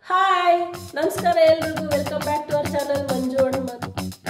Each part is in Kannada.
ಹಾಯ್ ನಮಸ್ಕಾರ ಎಲ್ರಿಗೂ welcome back to our channel Manju Manu.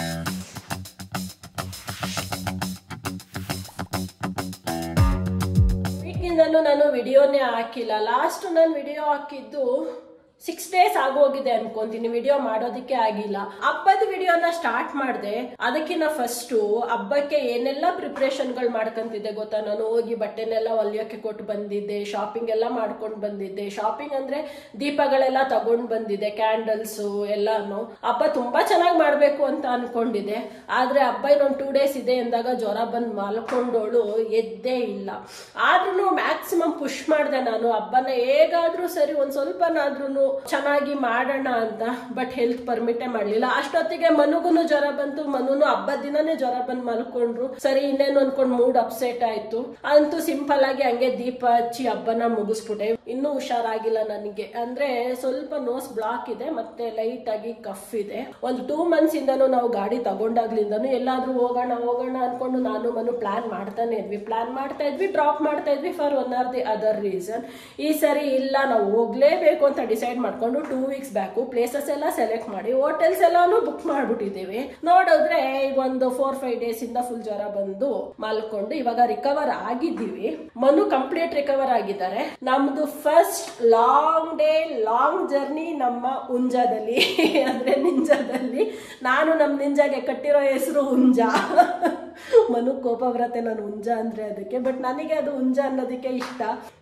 ವೀಕಿಂದಲೂ ನಾನು ವಿಡಿಯೋನೇ ಹಾಕಿಲ್ಲ. ಲಾಸ್ಟ್ ನಾನು ವಿಡಿಯೋ ಹಾಕಿದ್ದು 6 days ಆಗೋಗಿದೆ ಅನ್ಕೊಂತೀನಿ, ವಿಡಿಯೋ ಮಾಡೋದಕ್ಕೆ ಆಗಿಲ್ಲ. ಹಬ್ಬದ ವಿಡಿಯೋನ ಸ್ಟಾರ್ಟ್ ಮಾಡಿದೆ. ಅದಕ್ಕಿಂತ ಫಸ್ಟ್ ಹಬ್ಬಕ್ಕೆ ಏನೆಲ್ಲ ಪ್ರಿಪ್ರೇಷನ್ಗಳು ಮಾಡ್ಕೊಂತಿದ್ದೆ ಗೊತ್ತಾ. ನಾನು ಹೋಗಿ ಬಟ್ಟೆನೆಲ್ಲ ಹೊಲಿಯೋಕೆ ಕೊಟ್ಟು ಬಂದಿದ್ದೆ, ಶಾಪಿಂಗ್ ಎಲ್ಲ ಮಾಡ್ಕೊಂಡು ಬಂದಿದ್ದೆ. ಶಾಪಿಂಗ್ ಅಂದ್ರೆ ದೀಪಗಳೆಲ್ಲ ತಗೊಂಡ್ ಬಂದಿದ್ದೆ, ಕ್ಯಾಂಡಲ್ಸ್ ಎಲ್ಲಾನು. ಹಬ್ಬ ತುಂಬಾ ಚೆನ್ನಾಗಿ ಮಾಡ್ಬೇಕು ಅಂತ ಅನ್ಕೊಂಡಿದ್ದೆ. ಆದ್ರೆ ಹಬ್ಬ ಇನ್ನೊಂದು 2 days ಇದೆ ಎಂದಾಗ ಜ್ವರ ಬಂದು ಮಲ್ಕೊಂಡೋಳು ಎದ್ದೇ ಇಲ್ಲ. ಆದ್ರೂ ಮ್ಯಾಕ್ಸಿಮಮ್ ಪುಷ್ ಮಾಡಿದೆ ನಾನು. ಹಬ್ಬನ ಹೇಗಾದ್ರೂ ಸರಿ ಒಂದ್ ಸ್ವಲ್ಪನಾದ್ರೂ ಚೆನ್ನಾಗಿ ಮಾಡೋಣ ಅಂತ. ಬಟ್ ಹೆಲ್ತ್ ಪರ್ಮಿಟೇ ಮಾಡ್ಲಿಲ್ಲ. ಅಷ್ಟೊತ್ತಿಗೆ ಮನುಗುನು ಜ್ವರ ಬಂತು. ಮನುನು ಹಬ್ಬದ ದಿನನೇ ಜ್ವರ ಬಂದು ಮಲ್ಕೊಂಡ್ರು. ಸರಿ ಇನ್ನೇನು ಅನ್ಕೊಂಡ್ ಮೂಡ್ ಅಪ್ಸೆಟ್ ಆಯ್ತು. ಅಂತೂ ಸಿಂಪಲ್ ಆಗಿ ಹಂಗೆ ದೀಪ ಹಚ್ಚಿ ಹಬ್ಬನ ಮುಗಿಸ್ಬಿಟ್ಟೆ. ಇನ್ನೂ ಹುಷಾರಾಗಿಲ್ಲ ನನಗೆ. ಅಂದ್ರೆ ಸ್ವಲ್ಪ ನೋಸ್ ಬ್ಲಾಕ್ ಇದೆ, ಮತ್ತೆ ಲೈಟ್ ಆಗಿ ಕಫ್ ಇದೆ. ಒಂದು 2 months ಇಂದನೂ ನಾವು ಗಾಡಿ ತಗೊಂಡಾಗ್ಲಿಂದನೂ ಎಲ್ಲಾದ್ರೂ ಹೋಗೋಣ ಅನ್ಕೊಂಡು ನಾನು ಮನು ಪ್ಲಾನ್ ಮಾಡ್ತಾನೆ ಇದ್ವಿ, ಡ್ರಾಪ್ ಮಾಡ್ತಾ ಇದ್ವಿ for one or the other reason. ಈ ಸರಿ ಇಲ್ಲ, ನಾವು ಹೋಗ್ಲೇಬೇಕು ಅಂತ ಡಿಸೈಡ್ ಮಾಡ್ಕೊಂಡು 2 weeks ಬ್ಯಾಕು ಪ್ಲೇಸಸ್ ಎಲ್ಲ ಸೆಲೆಕ್ಟ್ ಮಾಡಿ ಹೋಟೆಲ್ಸ್ ಎಲ್ಲಾನು ಬುಕ್ ಮಾಡ್ಬಿಟ್ಟಿದ್ದೀವಿ. ನೋಡಿದ್ರೆ ಈಗ ಒಂದು 4-5 days ಇಂದ ಫುಲ್ ಜ್ವರ ಬಂದು ಮಲ್ಕೊಂಡು ಇವಾಗ ರಿಕವರ್ ಆಗಿದ್ದೀವಿ. ಮನು ಕಂಪ್ಲೀಟ್ ರಿಕವರ್ ಆಗಿದ್ದಾರೆ. ನಮ್ದು ಫಸ್ಟ್ ಲಾಂಗ್ ಜರ್ನಿ ನಮ್ಮ ಉಂಜಾದಲ್ಲಿ ಅಂದ್ರೆ ನಿಂಜಾದಲ್ಲಿ. ನಾನು ನಮ್ ನಿಂಜಾಗೆ ಕಟ್ಟಿರೋ ಹೆಸರು ಉಂಜಾ. ಮನು ಕೋಪ ಬರತ್ತೆ ನಾನು ಉಂಜಾ ಅಂದ್ರೆ ಅದಕ್ಕೆ, ಬಟ್ ನನಗೆ ಅದು ಉಂಜಾ ಅನ್ನೋದಕ್ಕೆ ಇಷ್ಟ.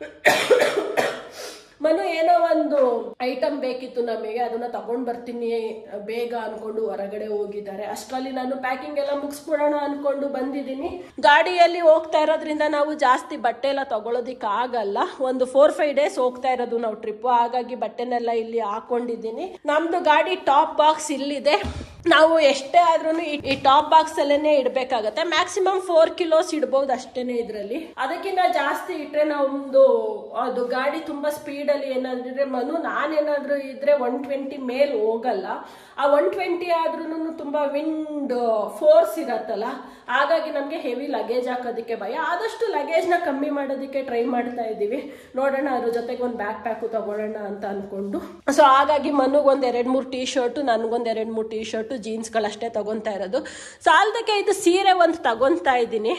ಮನು ಏನೋ ಒಂದು ಐಟಮ್ ಬೇಕಿತ್ತು ನಮಗೆ, ಅದನ್ನ ತಗೊಂಡ್ ಬರ್ತೀನಿ ಬೇಗ ಅನ್ಕೊಂಡು ಹೊರಗಡೆ ಹೋಗಿದ್ದಾರೆ. ಅಷ್ಟರಲ್ಲಿ ನಾನು ಪ್ಯಾಕಿಂಗ್ ಎಲ್ಲ ಮುಗಿಸ್ಬಿಡೋಣ ಅನ್ಕೊಂಡು ಬಂದಿದ್ದೀನಿ. ಗಾಡಿಯಲ್ಲಿ ಹೋಗ್ತಾ ಇರೋದ್ರಿಂದ ನಾವು ಜಾಸ್ತಿ ಬಟ್ಟೆ ಎಲ್ಲ ತಗೊಳೋದಿಕ್ ಆಗಲ್ಲ. ಒಂದು 4-5 days ಹೋಗ್ತಾ ಇರೋದು ನಾವು ಟ್ರಿಪ್. ಹಾಗಾಗಿ ಬಟ್ಟೆನೆಲ್ಲ ಇಲ್ಲಿ ಹಾಕೊಂಡಿದ್ದೀನಿ. ನಮ್ದು ಗಾಡಿ ಟಾಪ್ ಬಾಕ್ಸ್ ಇಲ್ಲಿದೆ. ನಾವು ಎಷ್ಟೇ ಆದ್ರೂ ಈ ಟಾಪ್ ಬಾಕ್ಸ್ ಅಲ್ಲೇನೆ ಇಡ್ಬೇಕಾಗತ್ತೆ. ಮ್ಯಾಕ್ಸಿಮಮ್ 4 kilos ಇಡ್ಬಹುದು ಅಷ್ಟೇನೆ ಇದ್ರಲ್ಲಿ. ಅದಕ್ಕಿಂತ ಜಾಸ್ತಿ ಇಟ್ರೆ ನಮ್ದು ಅದು ಗಾಡಿ ತುಂಬಾ ಸ್ಪೀಡ್ ಅಲ್ಲಿ ಏನಾದ್ರೆ ಮನು ನಾನೇನಾದ್ರೂ ಇದ್ರೆ 120 ಮೇಲ್ ಹೋಗಲ್ಲ. ಆ 120 ಆದ್ರೂ ತುಂಬಾ ವಿಂಡ್ ಫೋರ್ಸ್ ಇರತ್ತಲ್ಲ, ಹಾಗಾಗಿ ನಮ್ಗೆ ಹೆವಿ ಲಗೇಜ್ ಹಾಕೋದಕ್ಕೆ ಭಯ. ಆದಷ್ಟು ಲಗೇಜ್ ನ ಕಮ್ಮಿ ಮಾಡೋದಕ್ಕೆ ಟ್ರೈ ಮಾಡ್ತಾ ಇದೀವಿ. ನೋಡೋಣ, ಅದ್ರ ಜೊತೆಗೆ ಒಂದು ಬ್ಯಾಕ್ ಪ್ಯಾಕ್ ತಗೊಳ್ಳೋಣ ಅಂತ ಅನ್ಕೊಂಡು. ಸೊ ಹಾಗಾಗಿ ಮನುಗ್ ಒಂದ್ 2-3 ಟೀ ಶರ್ಟ್, ನನ್ಗೊಂದ್ 2-3 ಟೀ ಶರ್ಟ್, ಜೀನ್ಸ್ ಗಳಷ್ಟೇ ತಗೊಂತಾ ಇರೋದು. ಸಾಲದಕ್ಕೆ ಇದು ಸೀರೆ ಒಂದು ತಗೊಂತಾ ಇದ್ದೀನಿ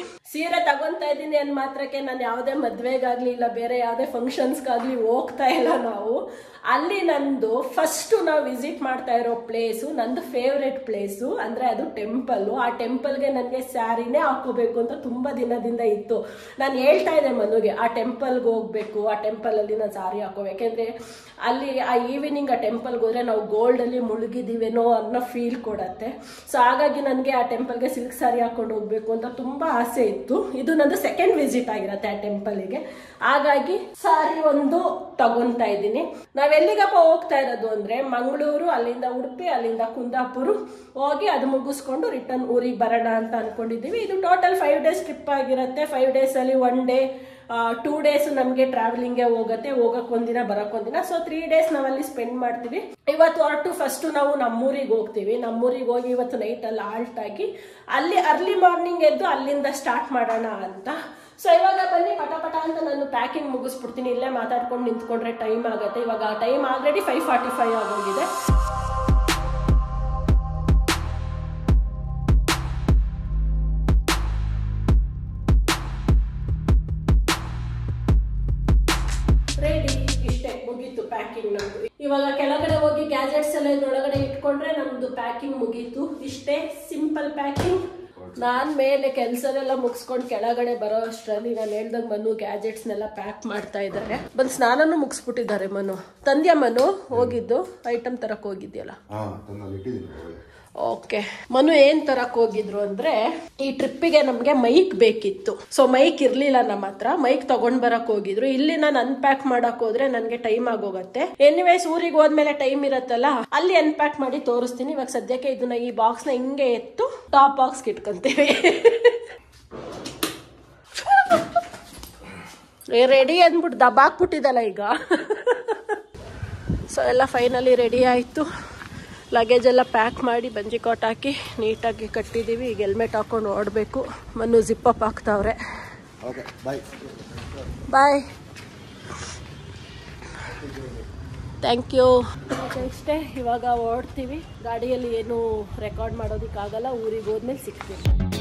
ಅಂದ್ ಮಾತ್ರಕ್ಕೆ ನಾನು ಯಾವುದೇ ಮದ್ವೆಗಾಗ್ಲಿ ಇಲ್ಲ ಬೇರೆ ಯಾವುದೇ ಫಂಕ್ಷನ್ಸ್ಗಾಗ್ಲಿ ಹೋಗ್ತಾ ಇಲ್ಲ. ನಾವು ಅಲ್ಲಿ ನಂದು ಫಸ್ಟ್ ನಾವು ವಿಸಿಟ್ ಮಾಡ್ತಾ ಇರೋ ಪ್ಲೇಸು, ನಂದು ಫೇವ್ರೆಟ್ ಪ್ಲೇಸು ಅಂದ್ರೆ ಅದು ಟೆಂಪಲ್. ಆ ಟೆಂಪಲ್ಗೆ ನನಗೆ ಸ್ಯಾರಿನೇ ಹಾಕೋಬೇಕು ಅಂತ ತುಂಬಾ ದಿನದಿಂದ ಇತ್ತು. ನಾನು ಹೇಳ್ತಾ ಇದ್ದೆ ಮನುಗೆ, ಆ ಟೆಂಪಲ್ಗೆ ಹೋಗ್ಬೇಕು, ಆ ಟೆಂಪಲ್ ಅಲ್ಲಿ ನಾನು ಸಾರಿ ಹಾಕೋಬೇಕು. ಯಾಕೆಂದ್ರೆ ಅಲ್ಲಿ ಆ ಈವ್ನಿಂಗ್ ಆ ಟೆಂಪಲ್ಗೆ ಹೋದ್ರೆ ನಾವು ಗೋಲ್ಡ್ ಅಲ್ಲಿ ಮುಳುಗಿದೀವೇನೋ ಅನ್ನೋ ಫೀಲ್ ಕೊಡತ್ತೆ. ಸೊ ಹಾಗಾಗಿ ನನಗೆ ಆ ಟೆಂಪಲ್ಗೆ ಸಿಲ್ಕ್ ಸಾರಿ ಹಾಕೊಂಡು ಹೋಗ್ಬೇಕು ಅಂತ ತುಂಬಾ ಆಸೆ ಇತ್ತು. ಇದು ನಂದು 2nd ವಿಸಿಟ್ ಆಗಿರತ್ತೆ ಆ ಟೆಂಪಲ್ಗೆ. ಹಾಗಾಗಿ ಸಾರಿ ಒಂದು ತಗೊಂತಾ ಇದ್ದೀನಿ. ನಾವೆಲ್ಲಿಗಪ್ಪ ಹೋಗ್ತಾ ಇರೋದು ಅಂದ್ರೆ ಮಂಗಳೂರು, ಅಲ್ಲಿಂದ ಉಡುಪಿ, ಅಲ್ಲಿಂದ ಕುಂದಾಪುರ ಹೋಗಿ ಅದು ಮುಗಿಸ್ಕೊಂಡು ರಿಟರ್ನ್ ಊರಿಗೆ ಬರೋಣ ಅಂತ ಅನ್ಕೊಂಡಿದ್ದೀವಿ. ಇದು ಟೋಟಲ್ 5 days ಟ್ರಿಪ್ ಆಗಿರುತ್ತೆ. 5 days ಅಲ್ಲಿ 1 day 2 days ನಮ್ಗೆ ಟ್ರಾವೆಲಿಂಗ್ಗೆ ಹೋಗುತ್ತೆ. ಹೋಗಕ್ ಒಂದಿನ ಬರಕ್ ಒಂದಿನ. ಸೊ 3 days ನಾವಲ್ಲಿ ಸ್ಪೆಂಡ್ ಮಾಡ್ತೀವಿ. ಇವತ್ತು ಹೊರಟು ಫಸ್ಟ್ ನಾವು ನಮ್ಮೂರಿಗೆ ಹೋಗ್ತೀವಿ. ನಮ್ಮೂರಿಗೆ ಹೋಗಿ ಇವತ್ತು ನೈಟ್ ಅಲ್ಲಿ ಆಲ್ಟ್ ಆಗಿ ಅಲ್ಲಿ ಅರ್ಲಿ ಮಾರ್ನಿಂಗ್ ಎದ್ದು ಅಲ್ಲಿಂದ ಸ್ಟಾರ್ಟ್ ಮಾಡೋಣ ಅಂತ. ಸೊ ಇವಾಗ ಬನ್ನಿ ಪಟ ಅಂತ ನಾನು ಪ್ಯಾಕಿಂಗ್ ಮುಗಿಸ್ಬಿಡ್ತೀನಿ. ಇಲ್ಲೇ ಮಾತಾಡ್ಕೊಂಡು ನಿಂತ್ಕೊಂಡ್ರೆ ಟೈಮ್ ಆಗುತ್ತೆ. ಇವಾಗ ಟೈಮ್ ಆಲ್ರೆಡಿ 5:45 ಆಗೋಗಿದೆ. ರೆಡಿ, ಇಷ್ಟೇ ಮುಗೀತು ಪ್ಯಾಕಿಂಗ್ ನಮ್ದು. ಇವಾಗ ಕೆಳಗಡೆ ಹೋಗಿ ಗ್ಯಾಜೆಟ್ಸ್ ಎಲ್ಲ ಇದ್ರೊಳಗಡೆ ಇಟ್ಕೊಂಡ್ರೆ ನಮ್ದು ಪ್ಯಾಕಿಂಗ್ ಮುಗೀತು. ಇಷ್ಟೇ ಸಿಂಪಲ್ ಪ್ಯಾಕಿಂಗ್. ನಾನ್ ಮೇಲೆ ಕೆಲ್ಸನೆಲ್ಲ ಮುಗಿಸ್ಕೊಂಡು ಕೆಳಗಡೆ ಬರೋ ಅಷ್ಟರಲ್ಲಿ ನಾನು ಹೇಳ್ದಾಗ ಮನು ಗ್ಯಾಜೆಟ್ಸ್ನೆಲ್ಲ ಪ್ಯಾಕ್ ಮಾಡ್ತಾ ಇದ್ದಾರೆ. ಬಂದ್ ಸ್ನಾನನು ಮುಗಿಸ್ಬಿಟ್ಟಿದ್ದಾರೆ. ಮನು ತಂದ್ಯಾ? ಮನು ಹೋಗಿದ್ದು ಐಟಮ್ ತರಕ್ ಹೋಗಿದ್ಯಲ್ಲ? ಓಕೆ. ಮನು ಏನ್ ತರಕ್ ಹೋಗಿದ್ರು ಅಂದ್ರೆ ಈ ಟ್ರಿಪ್ಪಿಗೆ ನಮ್ಗೆ ಮೈಕ್ ಬೇಕಿತ್ತು. ಸೊ ಮೈಕ್ ಇರ್ಲಿಲ್ಲ ನಮ್ಮ ಹತ್ರ. ಮೈಕ್ ತಗೊಂಡ್ ಬರಕ್ ಹೋಗಿದ್ರು. ಇಲ್ಲಿ ನಾನು ಅನ್ಪ್ಯಾಕ್ ಮಾಡಕ್ ಹೋದ್ರೆ ನನ್ಗೆ ಟೈಮ್ ಆಗೋಗತ್ತೆ. ಎನಿವೇಸ್ ಊರಿಗೆ ಹೋದ್ಮೇಲೆ ಟೈಮ್ ಇರತ್ತಲ್ಲ, ಅಲ್ಲಿ ಅನ್ಪ್ಯಾಕ್ ಮಾಡಿ ತೋರಿಸ್ತೀನಿ. ಇವಾಗ ಸದ್ಯಕ್ಕೆ ಇದನ್ನ ಈ ಬಾಕ್ಸ್ ನ ಹಿಂಗೆ ಎತ್ತು ಟಾಪ್ ಬಾಕ್ಸ್ ಇಟ್ಕೊಂತೀವಿ. ರೆಡಿ ಅಂದ್ಬಿಟ್ಟು ದಬ್ಬಾಕ್ಬಿಟ್ಟಿದಲ್ಲ ಈಗ. ಸೊ ಎಲ್ಲ ಫೈನಲಿ ರೆಡಿ ಆಯ್ತು. ಲಗೇಜ್ ಎಲ್ಲ ಪ್ಯಾಕ್ ಮಾಡಿ ಬಂಜಿ ಕಾಟ್ ಹಾಕಿ ನೀಟಾಗಿ ಕಟ್ಟಿದ್ದೀವಿ. ಈಗ ಹೆಲ್ಮೆಟ್ ಹಾಕೊಂಡು ಓಡಬೇಕು. ಮನು ಜಿಪ್ ಅಪ್ ಹಾಕ್ತಾವ್ರೆ. ಬಾಯ್. Thank you. ಇಷ್ಟೇ, ಇವಾಗ ಹೊರಡ್ತೀವಿ. ಗಾಡಿಯಲ್ಲಿ ಏನು ರೆಕಾರ್ಡ್ ಮಾಡೋದಕ್ಕಾಗಲ್ಲ, ಊರಿಗೆ ಹೋದ್ಮೇಲೆ ಸಿಗ್ತೀವಿ.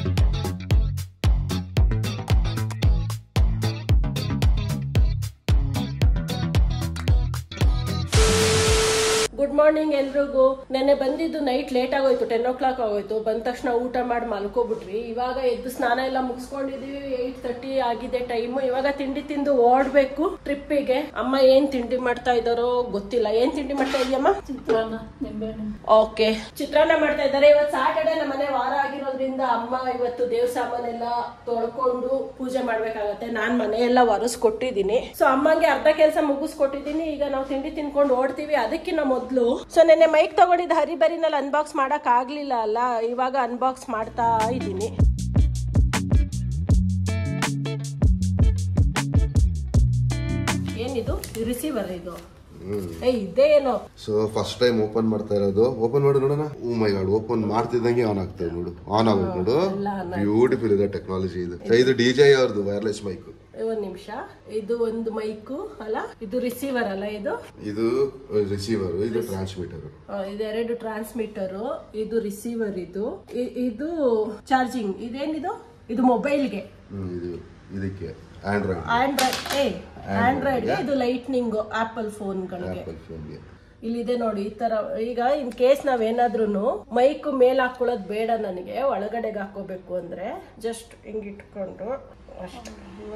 ಗುಡ್ ಮಾರ್ನಿಂಗ್ ಎಲ್ರಿಗೂ. ನೆನ್ನೆ ಬಂದಿದ್ದು ನೈಟ್ ಲೇಟ್ ಆಗೋಯ್ತು, 10 o'clock ಆಗೋಯ್ತು. ಬಂದ ತಕ್ಷಣ ಊಟ ಮಾಡಿ ಮಲ್ಕೋಬಿಟ್ವಿ. ಇವಾಗ ಎದ್ದು ಸ್ನಾನ ಎಲ್ಲ ಮುಗಿಸ್ಕೊಂಡಿದೀವಿ. 8:30 ಆಗಿದೆ ಟೈಮ್. ಇವಾಗ ತಿಂಡಿ ತಿಂದು ಓಡ್ಬೇಕು ಟ್ರಿಪ್ಪಿಗೆ. ಅಮ್ಮ ಏನ್ ತಿಂಡಿ ಮಾಡ್ತಾ ಇದಾರೋ ಗೊತ್ತಿಲ್ಲ. ಏನ್ ತಿಂಡಿ ಮಾಡ್ತಾ ಇದೀಯಮ್ಮ? ಚಿತ್ರಾನ್ನ, ನಿಂಬೆಹಣ್ಣು. ಓಕೆ, ಚಿತ್ರಾನ್ನ ಮಾಡ್ತಾ ಇದ್ದಾರೆ. ಇವತ್ತು ಸಾಟರ್ಡೆ, ನಮ್ಮ ಮನೆ ವಾರ ಆಗಿರೋದ್ರಿಂದ ಅಮ್ಮ ಇವತ್ತು ದೇವ್ರ ಸಾಮಾನೆಲ್ಲ ತೊಳ್ಕೊಂಡು ಪೂಜೆ ಮಾಡ್ಬೇಕಾಗತ್ತೆ. ನಾನ್ ಮನೆಯೆಲ್ಲ ಒರೆಸ್ಕೊಟ್ಟಿದ್ದೀನಿ. ಸೊ ಅಮ್ಮಂಗೆ ಅರ್ಧ ಕೆಲಸ ಮುಗಿಸ್ಕೊಟ್ಟಿದ್ದೀನಿ. ಈಗ ನಾವು ತಿಂಡಿ ತಿನ್ಕೊಂಡು ಓಡ್ತೀವಿ. ಅದಕ್ಕಿಂತ ಮೊದ್ಲು ಸೊ ನೆನ್ನೆ ಮೈಕ್ ತಗೊಂಡಿದ್ದ ಹರಿಬರಿನಲ್ಲಿ ಅನ್ಬಾಕ್ಸ್ ಮಾಡಕ್ ಆಗ್ಲಿಲ್ಲ ಅಲ್ಲ, ಇವಾಗ ಅನ್ಬಾಕ್ಸ್ ಮಾಡ್ತಾ ಇದ್ದೀನಿ. ಏನಿದು? ರಿಸೀವರ್ ಇದು? ಇದೇನೋ. ಸೊ ಫಸ್ಟ್ ಟೈಮ್ ಓಪನ್ ಮಾಡ್ತಾ ಇರೋದು. ಓಪನ್ ಮಾಡಿ ನೋಡೋಣ. ಓ ಮೈ ಗಾಡ್, ಓಪನ್ ಮಾಡ್ತಿದ್ದಂಗೆ ಆನ್ ಆಗ್ತಾ ಇದೆ ನೋಡು. ಆನ್ ಆಗೋದು ನೋಡು. ಬ್ಯೂಟಿಫುಲ್ ಇದೆ ಟೆಕ್ನಾಲಜಿ ಇದು. ಇದು ಡಿಜೆ ಅವ್ರದ್ದು ವೈರ್ಲೆಸ್ ಮೈಕ್. ಒಂದ್ ನಿಮಿಷ, ಇದು ಒಂದು ಮೈಕು ಅಲ್ಲ, ಇದು ರಿಸೀವರ್ ಅಲ್ಲ? ಇದು ರಿಸೀವರ್, ಇದು ಟ್ರಾನ್ಸ್ಮಿಟರ್. ಇದೆರಡು ಟ್ರಾನ್ಸ್ಮಿಟರ್, ಇದು ರಿಸೀವರ್, ಇದು ಚಾರ್ಜಿಂಗ್. ಇದೇನಿದು? ಇದು ಮೊಬೈಲ್ಗೆ. ಇದು ಇದಕ್ಕೆ ಆಂಡ್ರಾಯ್ಡ್. ಆಂಡ್ರಾಯ್ಡ್ಗೆ. ಇದು ಲೈಟ್ನಿಂಗ್ ಆಪಲ್ ಫೋನ್ಗಳಿಗೆ. ಇಲ್ಲಿದೆ ನೋಡಿ ಈ ತರ. ಈಗ ಇನ್ ಕೇಸ್ ನಾವೇನಾದ್ರೂ ಮೈಕ್ ಮೇಲ್ ಹಾಕೊಳ್ಳೋದು ಬೇಡ ನನಗೆ, ಒಳಗಡೆಗೆ ಹಾಕೋಬೇಕು ಅಂದ್ರೆ ಜಸ್ಟ್ ಹಿಂಗ್ ಇಟ್ಕೊಂಡು ಅಷ್ಟೇ.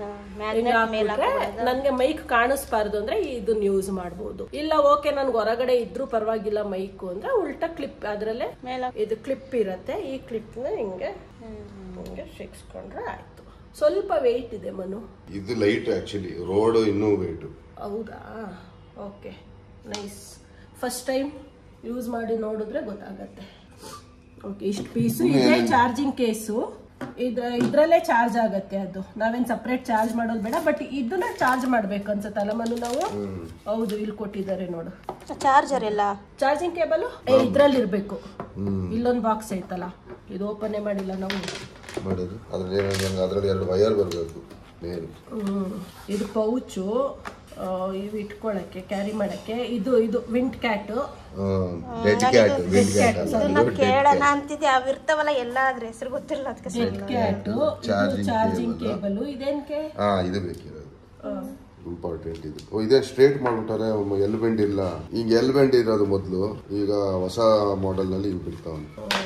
ನನ್ಗೆ ಮೈಕ್ ಕಾಣಿಸ್ಬಾರ್ದು ಅಂದ್ರೆ ಇದನ್ನ ಯೂಸ್ ಮಾಡಬಹುದು. ಇಲ್ಲ ಓಕೆ ನನ್ಗೆ ಹೊರಗಡೆ ಇದ್ರು ಪರವಾಗಿಲ್ಲ ಮೈಕ್ ಅಂದ್ರೆ ಉಲ್ಟಾ ಕ್ಲಿಪ್, ಅದ್ರಲ್ಲೇ ಇದು ಕ್ಲಿಪ್ ಇರತ್ತೆ. ಈ ಕ್ಲಿಪ್ ನ ಹಿಂಗೆ ಸಿಕ್ಸ್ಕೊಂಡ್ರೆ ಆಯ್ತು. ಸ್ವಲ್ಪ ವೆಯ್ಟ್ ಇದೆ ಮನು. ಇದು ಲೈಟ್ ಆಕ್ಚುಲಿ, ರೋಡ್ ಇನ್ನೂ ವೆಯ್ಟ್. ಹೌದಾ? Okay, nice. First time use ಮಾಡಿ ನೋಡಿದ್ರೆ ಗೊತ್ತಾಗತ್ತೆ. ಓಕೆ, ಇಷ್ಟು ಪೀಸು ಇದೆ. ಚಾರ್ಜಿಂಗ್ ಕೇಸು ಇದ್ರಲ್ಲೇ ಚಾರ್ಜ್ ಆಗತ್ತೆ. ಅದು ನಾವೇನ್ ಸಪ್ರೇಟ್ ಚಾರ್ಜ್ ಮಾಡೋದು ಬೇಡ. ಬಟ್ ಇದನ್ನ ಚಾರ್ಜ್ ಮಾಡ್ಬೇಕು ಅನ್ಸತ್ತಲ್ಲ ಮನು ನಾವು? ಹೌದು, ಇಲ್ಲಿ ಕೊಟ್ಟಿದ್ದಾರೆ ನೋಡು ಚಾರ್ಜರ್ ಎಲ್ಲ. ಚಾರ್ಜಿಂಗ್ ಕೇಬಲ್ ಇದ್ರಲ್ಲಿ ಇರ್ಬೇಕು. ಇಲ್ಲೊಂದು ಬಾಕ್ಸ್ ಐತಲ್ಲ, ಇದು ಓಪನ್ ಮಾಡಿಲ್ಲ ನಾವು. ಅದ್ರಲ್ಲಿ 2 ವೈರ್ ಬರಬೇಕು. ಇದು ಪೌಚು, ಇವು ಇಟ್ಕೊಳಕ್ಕೆ, ಕ್ಯಾರಿ ಮಾಡಕ್ಕೆ. ಇದು ವಿಂಡ್ ಕ್ಯಾಟ್. ಕೇಳೋಣ ಅಂತಿದ್ದೆ, ಅವಿರ್ತಾವಲ್ಲ ಎಲ್ಲ, ಅದ್ರ ಹೆಸರು ಗೊತ್ತಿಲ್ಲ. Charging cable. ಇದೇನ್ಕೆ? ಇದು ಬೇಕಿರೋದು ಇಂಪಾರ್ಟೆಂಟ್. ಇದು ಇದೇ ಸ್ಟ್ರೇಟ್ ಮಾಡ್ಬಿಟ್ಟಾರೆ. ಎಲ್ ಬೆಂಡ್ ಇಲ್ಲ. ಈಗ ಎಲ್ ಬೆಂಡ್ ಇರೋದು ಮೊದಲು, ಈಗ ಹೊಸ ಮಾಡೆಲ್ ನಲ್ಲಿ ಇವು ಬಿಡ್ತಾವ.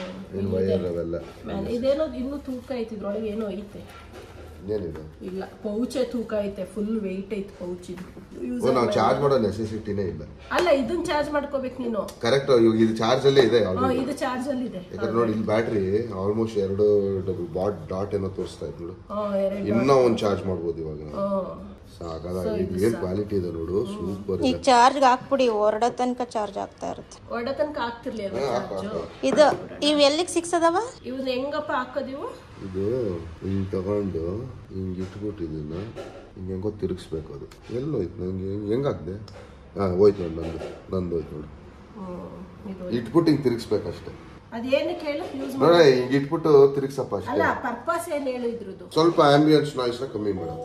ಇದೇನೋ ಇನ್ನು ತೂಕ ಐತಿ, ಇದ್ರೊಳಗೆ ಏನೋ ಐತೆ. ಇಲ್ಲ, ಪೌಚೆ ತೂಕ ಐತೆ, ಫುಲ್ ವೆಯ್ಟ್ ಐತೆ ಪೌಚ್. ಇದು ನಾವು ಚಾರ್ಜ್ ಮಾಡೋ ನೆಸೆಸಿಟಿನೇ ಇಲ್ಲ. ಅಲ್ಲ, ಇದನ್ನ ಚಾರ್ಜ್ ಮಾಡ್ಕೋಬೇಕು ನೀನು. ಕರೆಕ್ಟ್, ಇದು ಚಾರ್ಜ್ ಅಲ್ಲೇ ಇದೆ. ಇದು ಚಾರ್ಜ್ ಅಲ್ಲಿ ಇದೆ. ಯಾಕಂದ್ರೆ ನೋಡಿ, ಇಲ್ಲಿ ಬ್ಯಾಟ್ರಿ ಆಲ್ಮೋಸ್ಟ್ 2 ಡಾಟ್ ಏನೋ ತೋರಿಸ್ತಾ ಇತ್ತು ನೋಡು. ಇನ್ನೂ ಒಂದು ಚಾರ್ಜ್ ಮಾಡ್ಬೋದು ಇವಾಗ. ಏನ್ ಕ್ವಾಲಿಟಿ ಇದೆ ನೋಡು, ಸೂಪರ್. ಈ ಚಾರ್ಜ್ ಹಾಕ್ಬಿಡಿ, ಹೊರಡೋ ತನಕ ಚಾರ್ಜ್ ಆಗ್ತಾ ಇರುತ್ತೆ. ಹೊರಡೋ ತನಕ ಆಗ್ತಿರ್ಲಿ ಇದು. ಇವ್ ಎಲ್ಲಿಗೆ ಸಿಕ್ಸದವ? ಇವನ್ನ ಹೆಂಗಪ್ಪ ಹಾಕೋದಿವು? ಇದು ಹಿಂಗ್ ತಗೊಂಡು ಹಿಂಗ್ ಇಟ್ಬಿಟ್ಟು ಇದನ್ನ ಹಿಂಗೆ ಹೆಂಗೋ ತಿರುಗಿಸ್ಬೇಕು. ಅದು ಎಲ್ಲೋಯ್ತು ನಂಗೆ, ಹೆಂಗಾಗ್ದೆ? ಹೋಯ್ತು ನೋಡಿ, ನಂದು ಹೋಯ್ತು ನೋಡು. ಇಟ್ಬಿಟ್ಟು ಹಿಂಗ್ ತಿರುಗಿಸ್ಬೇಕಷ್ಟೇ. ಅದೇನಕ್ಕೆ ಹೇಳು? ಹಿಂಗ್ ಇಟ್ಬಿಟ್ಟು ತಿರುಗಿಸಪ್ಪ ಅಷ್ಟೇ. ಅಲ್ಲ, ಪರ್ಪಸ್ ಏನ್ ಹೇಳು ಇದ್ರದ್ದು? ಸ್ವಲ್ಪ ಆಂಬಿಯನ್ಸ್ ನಾಯ್ಸ್ ಕಮ್ಮಿ ಮಾಡೋದು.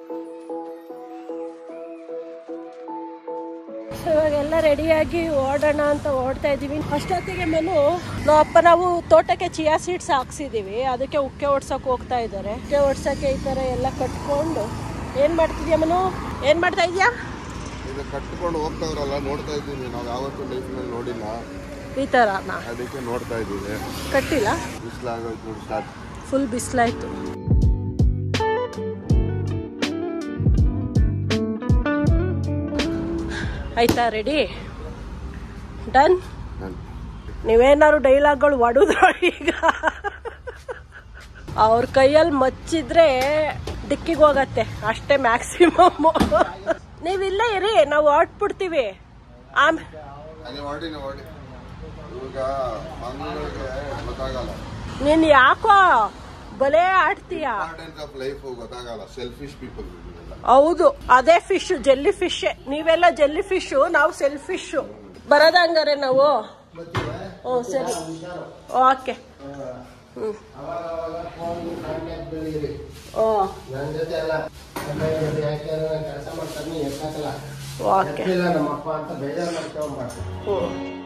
ಇವಾಗೆಲ್ಲ ರೆಡಿಯಾಗಿ ಓಡೋಣ ಅಂತ ಓಡ್ತಾ ಇದೀವಿ. ಅಷ್ಟೊತ್ತಿಗೆ ಮನು ನಾವು ತೋಟಕ್ಕೆ ಚಿಯಾ ಸೀಡ್ಸ್ ಹಾಕ್ಸಿದೀವಿ. ಅದಕ್ಕೆ ಉಕ್ಕೆ ಓಡ್ಸಕ್ ಹೋಗ್ತಾ ಇದ್ದಾರೆ. ಉಕ್ಕೆ ಓಡ್ಸಕ್ಕೆ ಈ ತರ ಎಲ್ಲ ಕಟ್ಕೊಂಡು ಏನ್ ಮಾಡ್ತಿದ್ಯಾ ಮನು? ಏನ್ ಮಾಡ್ತಾ ಇದ್ಯಾ? ಕಟ್ಕೊಂಡು ಹೋಗ್ತಾವ್ರಲ್ಲ, ನೋಡ್ತಾ ಇದ್ದೀವಿ. ನಾವು ಯಾವತ್ತೂ ಲೈಫ್ ನಲ್ಲಿ ನೋಡಿಲ್ಲ ಈ ತರ. ಅದಕ್ಕೆ ನೋಡ್ತಾ ಇದ್ದೀವಿ. ಕಟ್ಟಿಲ್ಲ, ಬಿಸಿಲಾಗೋಯ್ತು ನೋಡಿ, ಸ್ಟಾರ್ಟ್ ಫುಲ್ ಬಿಸಿಲಾಯ್ತು. ಆಯ್ತಾ? ರೆಡಿ? ಡನ್? ನೀವೇನಾದ್ರು ಡೈಲಾಗ್ಗಳು ಹೊಡೆದ್ರು ಈಗ ಅವ್ರ ಕೈಯಲ್ಲಿ ಮಚ್ಚಿದ್ರೆ ಡಿಕ್ಕಿಗೆ ಹೋಗತ್ತೆ ಅಷ್ಟೇ ಮ್ಯಾಕ್ಸಿಮಮ್. ನೀವಿಲ್ಲೇ ಇರಿ, ನಾವು ಹೊರಟ್ಬಿಡ್ತೀವಿ. ನೀನ್ ಯಾಕೋ ಬಲೇ ಆಡ್ತೀಯ? ಹೌದು, ಅದೇ ಫಿಶ್, ಜೆಲ್ಲಿ ಫಿಶ್. ನೀವೆಲ್ಲ ಜೆಲ್ಲಿ ಫಿಶ್, ನಾವು ಸೆಲ್ಫಿಶ್. ಬರೋದ ಹಂಗಾರೆ ನಾವು? ಓ ಸರಿ, ಓಕೆ. ಓಕೆ ನಮ್ಮಪ್ಪ ಅಂತ ಬೇಜಾರು ಮಾಡ್ಕೊಂಡ್ಬಾರ್ದು.